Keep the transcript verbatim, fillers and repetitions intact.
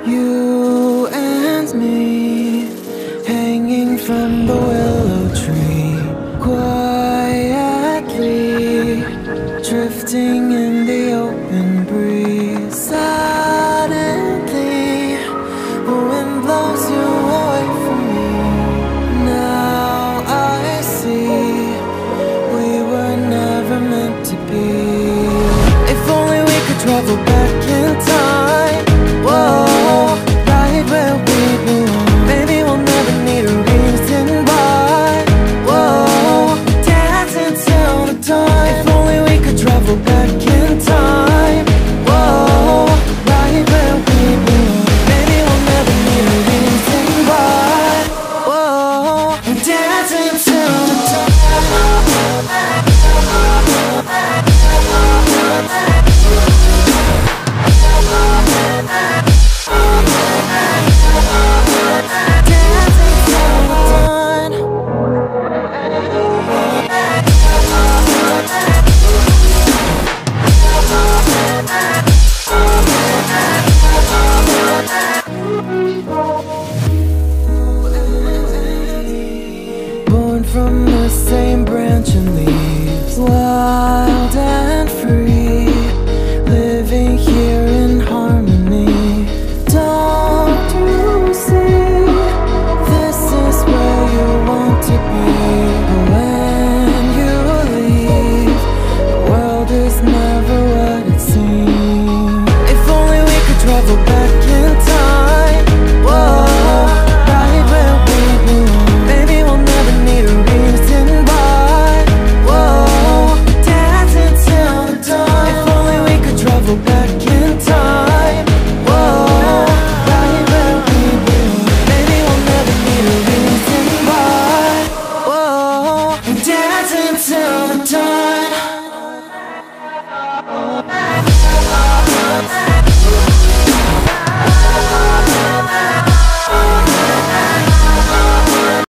You and me, hanging from the willow tree, quietly drifting in the open breeze. Suddenly, the wind blows you away from me. Now I see we were never meant to be. If only we could travel back